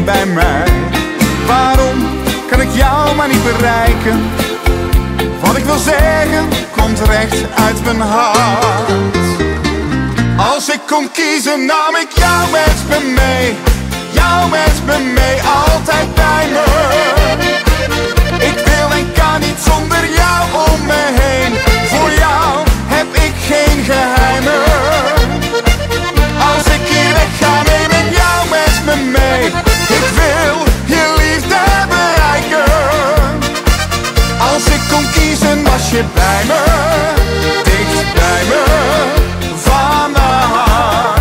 bij mij. Waarom kan ik jou maar niet bereiken? Wat ik wil zeggen komt recht uit mijn hart. Als ik kon kiezen nam ik jou met me mee. Jou met me mee, altijd bij me. Ik wil en kan niet zonder jou om me heen. Voor jou heb ik geen geheimen. Als ik hier weg ga neem ik jou met me mee. Ik wil je liefde bereiken. Als ik kon kiezen was je bij me. Dicht bij me, van de hart.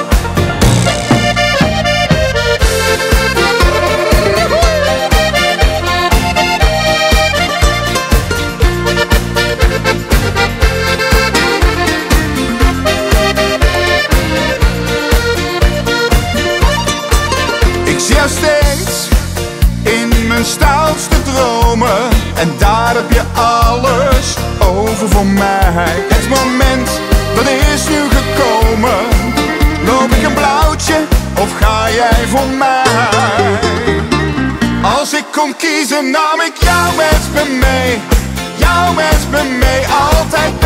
Ik zie jou steeds in mijn stoutste dromen. En daar heb je alles over voor mij. Het moment, dat is nu gekomen. Loop ik een blauwtje of ga jij voor mij? Als ik kon kiezen nam ik jou met me mee. Jou met me mee, altijd